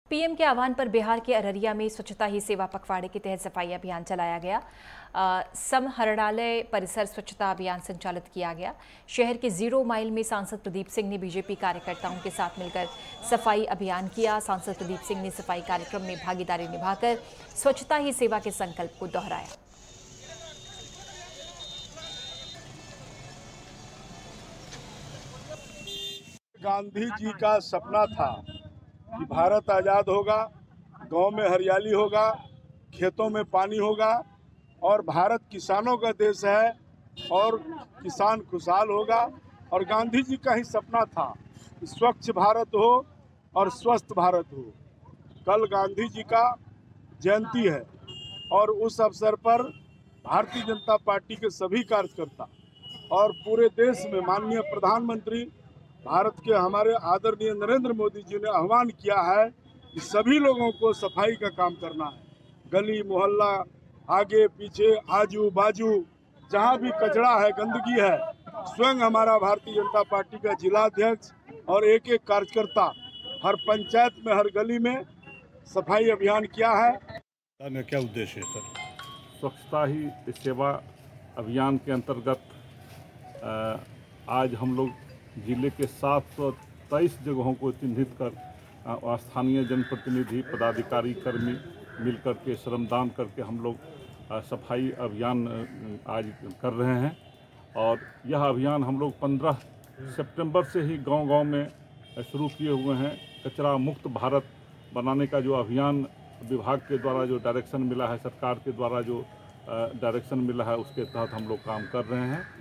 PM के आह्वान पर बिहार के अररिया में स्वच्छता ही सेवा पखवाड़े के तहत सफाई अभियान चलाया गया। समहरणालय परिसर स्वच्छता अभियान संचालित किया गया। शहर के 0 माइल में सांसद प्रदीप सिंह ने बीजेपी कार्यकर्ताओं के साथ मिलकर सफाई अभियान किया। सांसद प्रदीप सिंह ने सफाई कार्यक्रम में भागीदारी निभाकर स्वच्छता ही सेवा के संकल्प को दोहराया। गांधी जी का सपना था कि भारत आज़ाद होगा, गांव में हरियाली होगा, खेतों में पानी होगा और भारत किसानों का देश है और किसान खुशहाल होगा। और गांधी जी का ही सपना था कि स्वच्छ भारत हो और स्वस्थ भारत हो। कल गांधी जी का जयंती है और उस अवसर पर भारतीय जनता पार्टी के सभी कार्यकर्ता और पूरे देश में माननीय प्रधानमंत्री भारत के हमारे आदरणीय नरेंद्र मोदी जी ने आह्वान किया है कि सभी लोगों को सफाई का काम करना है। गली मोहल्ला, आगे पीछे, आजू बाजू जहां भी कचरा है, गंदगी है, स्वयं हमारा भारतीय जनता पार्टी का जिलाध्यक्ष और एक एक कार्यकर्ता हर पंचायत में, हर गली में सफाई अभियान किया है। क्या उद्देश्य है सर? स्वच्छता ही सेवा अभियान के अंतर्गत आज हम लोग जिले के 723 जगहों को चिन्हित कर स्थानीय जनप्रतिनिधि, पदाधिकारी, कर्मी मिलकर के श्रमदान करके हम लोग सफाई अभियान आज कर रहे हैं। और यह अभियान हम लोग 15 सितंबर से ही गांव-गांव में शुरू किए हुए हैं। कचरा मुक्त भारत बनाने का जो अभियान विभाग के द्वारा जो डायरेक्शन मिला है, सरकार के द्वारा जो डायरेक्शन मिला है, उसके तहत हम लोग काम कर रहे हैं।